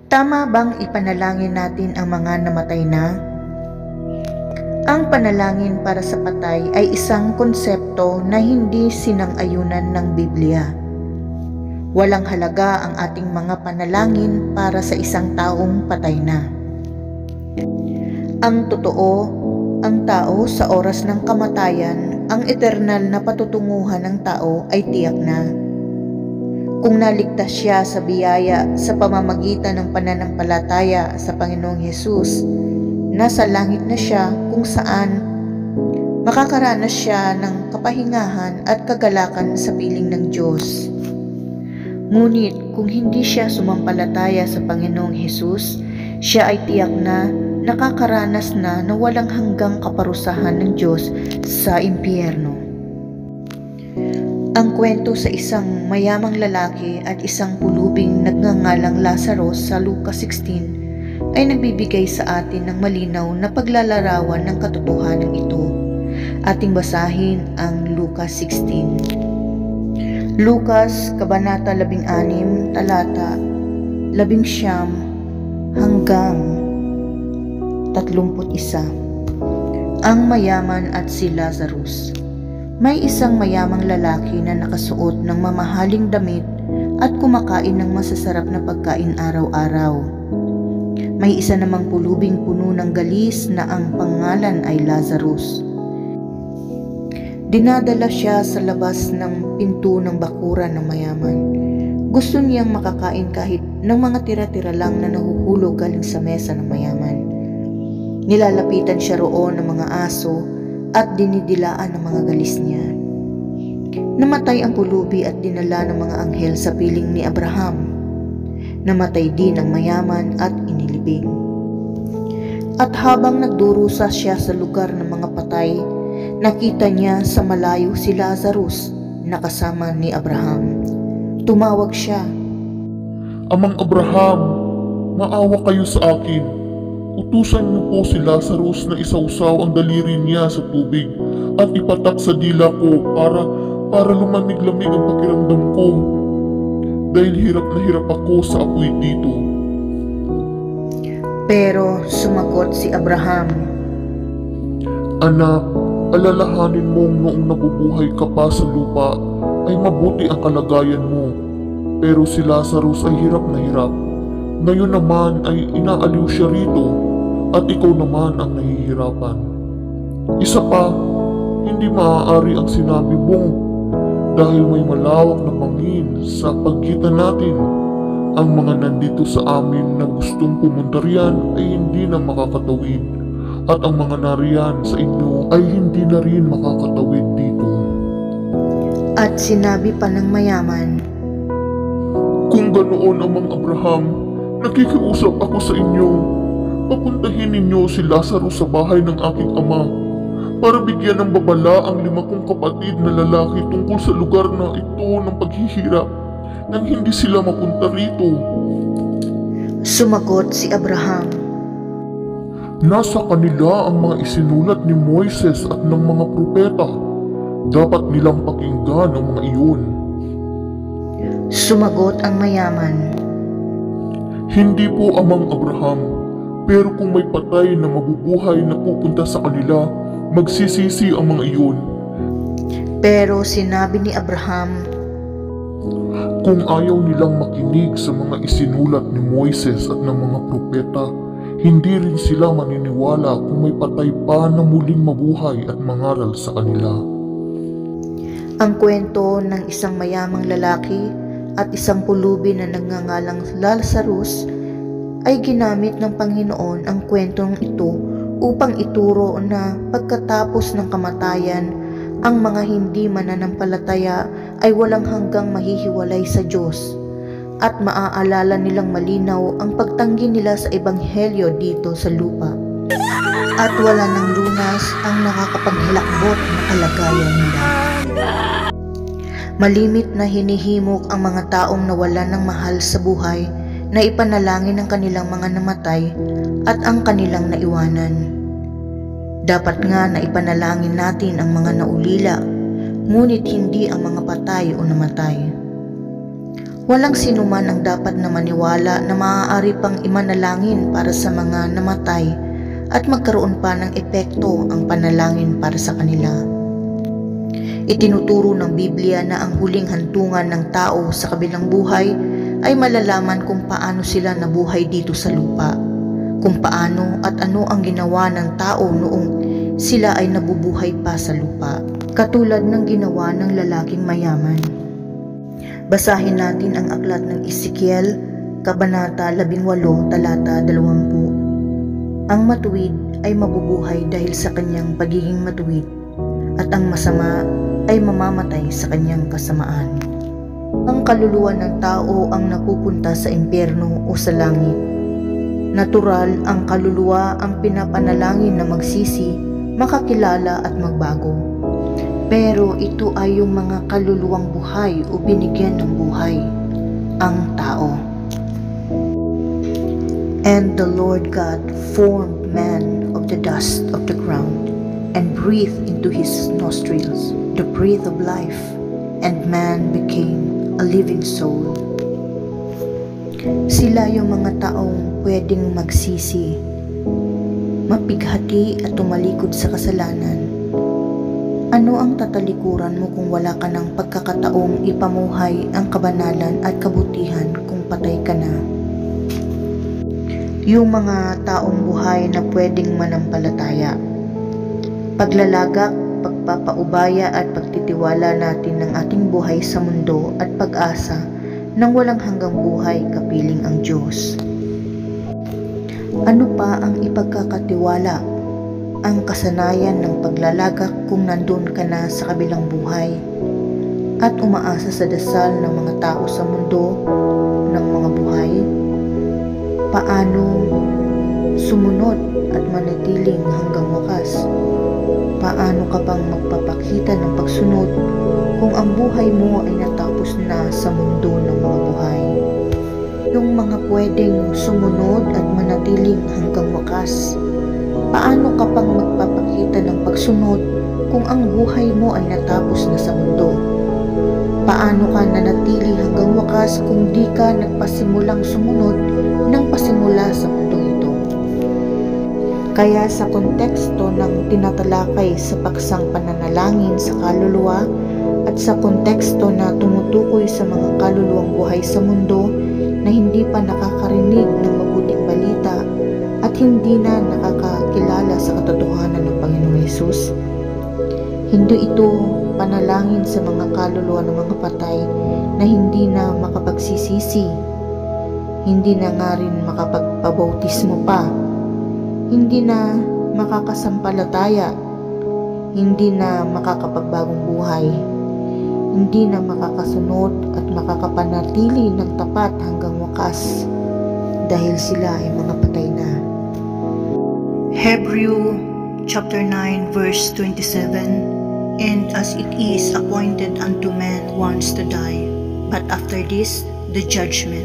Tama bang ipanalangin natin ang mga namatay na? Ang panalangin para sa patay ay isang konsepto na hindi sinang-ayunan ng Biblia. Walang halaga ang ating mga panalangin para sa isang taong patay na. Ang totoo, ang tao sa oras ng kamatayan, ang eternal na patutunguhan ng tao ay tiyak na. Kung naligtas siya sa biyaya sa pamamagitan ng pananampalataya sa Panginoong Hesus, nasa langit na siya kung saan makakaranas siya ng kapahingahan at kagalakan sa piling ng Diyos. Ngunit kung hindi siya sumampalataya sa Panginoong Hesus, siya ay tiyak na nakakaranas na ng walang hanggang kaparusahan ng Diyos sa impyerno. Ang kwento sa isang mayamang lalaki at isang pulubing nagngangalang Lazarus sa Lucas 16 ay nagbibigay sa atin ng malinaw na paglalarawan ng katotohanan ito. Ating basahin ang Lucas 16. Lucas, Kabanata 16, Talata 19 hanggang 31. Ang mayaman at si Lazarus. May isang mayamang lalaki na nakasuot ng mamahaling damit at kumakain ng masasarap na pagkain araw-araw. May isa namang pulubing puno ng galis na ang pangalan ay Lazarus. Dinadala siya sa labas ng pinto ng bakuran ng mayaman. Gusto niyang makakain kahit ng mga tira-tira lang na nahuhulog galing sa mesa ng mayaman. Nilalapitan siya roon ng mga aso at dinidilaan ng mga galis niya. Namatay ang pulubi at dinala ng mga anghel sa piling ni Abraham. Namatay din ang mayaman at inilibing. At habang nagdurusa siya sa lugar ng mga patay, nakita niya sa malayo si Lazarus na kasama ni Abraham. Tumawag siya, "Amang Abraham, maawa kayo sa akin. Utusan niyo po si Lazarus na isawsaw ang daliri niya sa tubig at ipatak sa dila ko para lumamig-lamig ang pakiramdam ko. Dahil hirap na hirap ako sa apoy dito." Pero sumagot si Abraham, "Anak, alalahanin mong noong nabubuhay ka pa sa lupa ay mabuti ang kalagayan mo. Pero si Lazarus ay hirap na hirap. Ngayon naman ay inaaliw siya rito at ikaw naman ang nahihirapan. Isa pa, hindi maaari ang sinabi mong dahil may malawak na bangin sa pagitan natin. Ang mga nandito sa amin na gustong pumunta riyan ay hindi na makakatawid at ang mga nariyan sa inyo ay hindi na rin makakatawid dito." at sinabi pa ng mayaman, "Kung ganoon, Amang Abraham, nakikiusap ako sa inyo. Papuntahin ninyo si Lazarus sa bahay ng aking ama para bigyan ng babala ang 5 kong kapatid na lalaki tungkol sa lugar na ito ng paghihirap nang hindi sila mapunta rito." Sumagot si Abraham, "Nasa kanila ang mga isinulat ni Moises at ng mga propeta. Dapat nilang pakinggan ang mga iyon." Sumagot ang mayaman, "Hindi po, Amang Abraham, pero kung may patay na mabubuhay na pupunta sa kanila, magsisisi ang mga iyon." Pero sinabi ni Abraham, Kung ayaw nilang makinig sa mga isinulat ni Moises at ng mga propeta, hindi rin sila maniniwala kung may patay pa na muling mabuhay at mangaral sa kanila. Ang kwento ng isang mayamang lalaki at isang pulubi na nagngangalang Lazarus ay ginamit ng Panginoon ang kwentong ito upang ituro na pagkatapos ng kamatayan, ang mga hindi mananampalataya ay walang hanggang mahihiwalay sa Diyos at maaalala nilang malinaw ang pagtanggi nila sa Ebanghelyo dito sa lupa at wala ng lunas ang nakakapaghilakbot na kalagayan nila. Malimit na hinihimok ang mga taong nawalan ng mahal sa buhay na ipanalangin ang kanilang mga namatay at ang kanilang naiwanan. Dapat nga na ipanalangin natin ang mga naulila, ngunit hindi ang mga patay o namatay. Walang sinuman ang dapat na maniwala na maaari pang imanalangin para sa mga namatay at magkaroon pa ng epekto ang panalangin para sa kanila. Itinuturo ng Biblia na ang huling hantungan ng tao sa kabilang buhay ay malalaman kung paano sila nabuhay dito sa lupa, kung paano at ano ang ginawa ng tao noong sila ay nabubuhay pa sa lupa, katulad ng ginawa ng lalaking mayaman. Basahin natin ang aklat ng Ezekiel, Kabanata 18, talata 20. Ang matuwid ay mabubuhay dahil sa kanyang pagiging matuwid, at ang masama ay mamamatay sa kanyang kasamaan. Ang kaluluwa ng tao ang napupunta sa impyerno o sa langit. Natural ang kaluluwa ang pinapanalangin na magsisi, makakilala at magbago. Pero ito ay yung mga kaluluwang buhay o binigyan ng buhay, ang tao. And the Lord God formed man of the dust of the ground, and breathed into his nostrils the breath of life, and man became a living soul. Sila yung mga taong pwedeng magsisi, mapighati at tumalikod sa kasalanan. Ano ang tatalikuran mo kung wala ka ng pagkakataong ipamuhay ang kabanalan at kabutihan kung patay ka na? Yung mga taong buhay na pwedeng manampalataya, paglalagak, pagpapaubaya at pagtitiwala natin ng ating buhay sa mundo at pag-asa ng walang hanggang buhay kapiling ang Diyos. Ano pa ang ipagkakatiwala? Ang kasanayan ng paglalagak kung nandun ka na sa kabilang buhay at umaasa sa dasal ng mga tao sa mundo ng mga buhay? Paano sumunod at manatiling hanggang wakas? Paano ka pang magpapakita ng pagsunod kung ang buhay mo ay natapos na sa mundo ng mga buhay? Yung mga pwedeng sumunod at manatiling hanggang wakas, paano ka pang magpapakita ng pagsunod kung ang buhay mo ay natapos na sa mundo? Paano ka nanatili hanggang wakas kung di ka nagpasimulang sumunod ng pasimula sa mundong ito? Kaya sa konteksto ng tinatalakay sa paksang pananalangin sa kaluluwa at sa konteksto na tumutukoy sa mga kaluluwang buhay sa mundo na hindi pa nakakarinig ng mabuting balita at hindi na nakakakilala sa katotohanan ng Panginoong Hesus, hindi ito panalangin sa mga kaluluwa ng mga patay na hindi na makapagsisisi, hindi na nga rin makapagpabautismo pa, hindi na makakasampalataya, hindi na makakapagbagong buhay, hindi na makakasunod at makakapanatili ng tapat hanggang wakas dahil sila ay mga patay na. Hebrew chapter 9 verse 27, And as it is appointed unto man once to die, but after this, the judgment.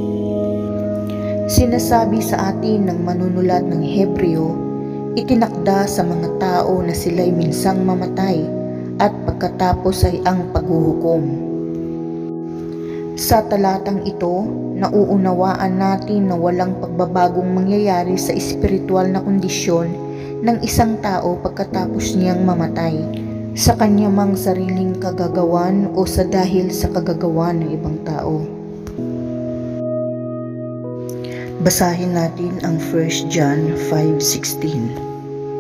Sinasabi sa atin ng manunulat ng Hebreo, itinakda sa mga tao na sila'y minsang mamatay at pagkatapos ay ang paghuhukom. Sa talatang ito, nauunawaan natin na walang pagbabagong mangyayari sa espiritual na kondisyon ng isang tao pagkatapos niyang mamatay, sa kanya mang sariling kagagawan o sa dahil sa kagagawan ng ibang tao. Basahin natin ang 1 John 5:16.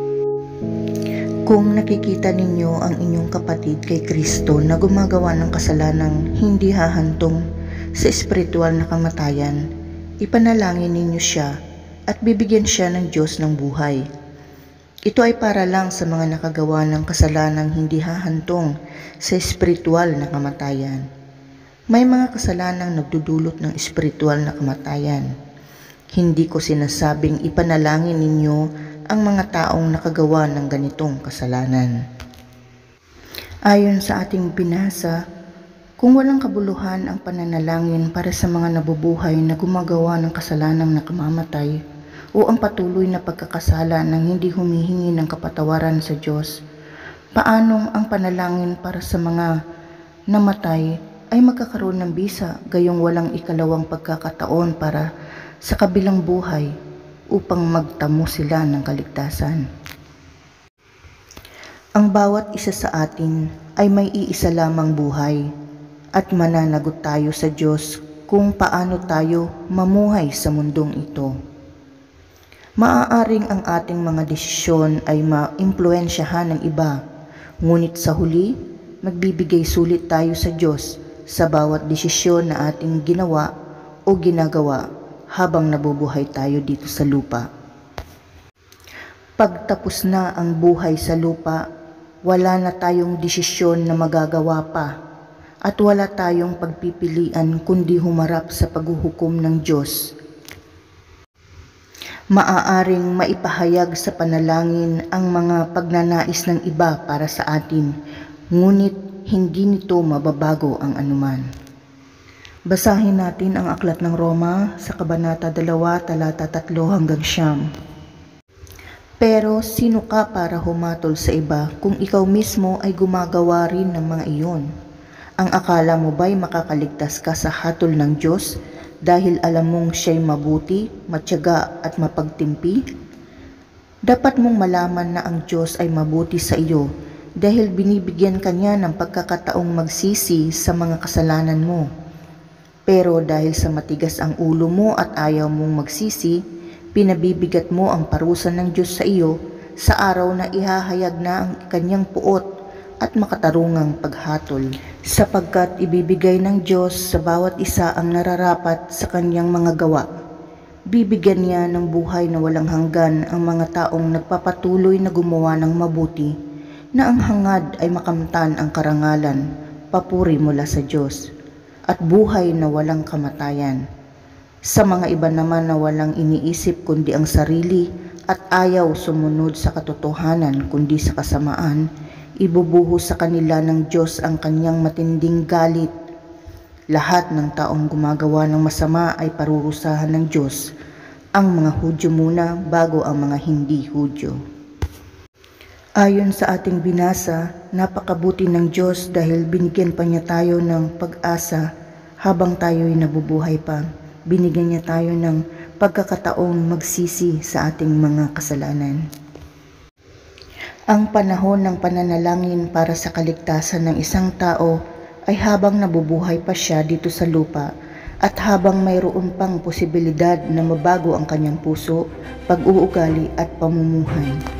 Kung nakikita ninyo ang inyong kapatid kay Kristo na gumagawa ng kasalanang hindi hahantong sa espiritual na kamatayan, ipanalangin ninyo siya at bibigyan siya ng Diyos ng buhay. Ito ay para lang sa mga nakagawa ng kasalanang hindi hahantong sa espiritual na kamatayan. May mga kasalanang nagdudulot ng espiritual na kamatayan. Hindi ko sinasabing ipanalangin ninyo ang mga taong nakagawa ng ganitong kasalanan. Ayon sa ating binasa, kung walang kabuluhan ang pananalangin para sa mga nabubuhay na gumagawa ng kasalanang nakamamatay o ang patuloy na pagkakasala ng hindi humihingi ng kapatawaran sa Diyos, paanong ang panalangin para sa mga namatay ay magkakaroon ng bisa gayong walang ikalawang pagkakataon para sa kabilang buhay upang magtamo sila ng kaligtasan. Ang bawat isa sa atin ay may iisa lamang buhay at mananagot tayo sa Diyos kung paano tayo mamuhay sa mundong ito. Maaaring ang ating mga desisyon ay maimpluwensyahan ng iba, ngunit sa huli, magbibigay sulit tayo sa Diyos sa bawat desisyon na ating ginawa o ginagawa habang nabubuhay tayo dito sa lupa. Pagtapos na ang buhay sa lupa, wala na tayong desisyon na magagawa pa at wala tayong pagpipilian kundi humarap sa paghuhukom ng Diyos. Maaaring maipahayag sa panalangin ang mga pagnanais ng iba para sa atin, ngunit hindi nito mababago ang anuman. Basahin natin ang aklat ng Roma sa Kabanata 2, talata 3 hanggang 9. Pero sino ka para humatol sa iba kung ikaw mismo ay gumagawa rin ng mga iyon? Ang akala mo ba'y makakaligtas ka sa hatol ng Diyos dahil alam mong siya'y mabuti, matyaga at mapagtimpi? Dapat mong malaman na ang Diyos ay mabuti sa iyo dahil binibigyan ka niya ng pagkakataong magsisi sa mga kasalanan mo. Pero dahil sa matigas ang ulo mo at ayaw mong magsisi, pinabibigat mo ang parusa ng Diyos sa iyo sa araw na ihahayag na ang kanyang puot at makatarungang paghatol, sapagkat ibibigay ng Diyos sa bawat isa ang nararapat sa kanyang mga gawa. Bibigyan niya ng buhay na walang hanggan ang mga taong nagpapatuloy na gumawa ng mabuti, na ang hangad ay makamtan ang karangalan, papuri mula sa Diyos, at buhay na walang kamatayan. Sa mga iba naman na walang iniisip kundi ang sarili at ayaw sumunod sa katotohanan kundi sa kasamaan, ibubuhos sa kanila ng Diyos ang kanyang matinding galit. Lahat ng taong gumagawa ng masama ay parurusahan ng Diyos, ang mga Hudyo muna bago ang mga hindi Hudyo. Ayon sa ating binasa, napakabuti ng Diyos dahil binigyan pa niya tayo ng pag-asa habang tayo'y nabubuhay pa. Binigyan niya tayo ng pagkakataong magsisi sa ating mga kasalanan. Ang panahon ng pananalangin para sa kaligtasan ng isang tao ay habang nabubuhay pa siya dito sa lupa at habang mayroon pang posibilidad na mabago ang kanyang puso, pag-uugali at pamumuhay.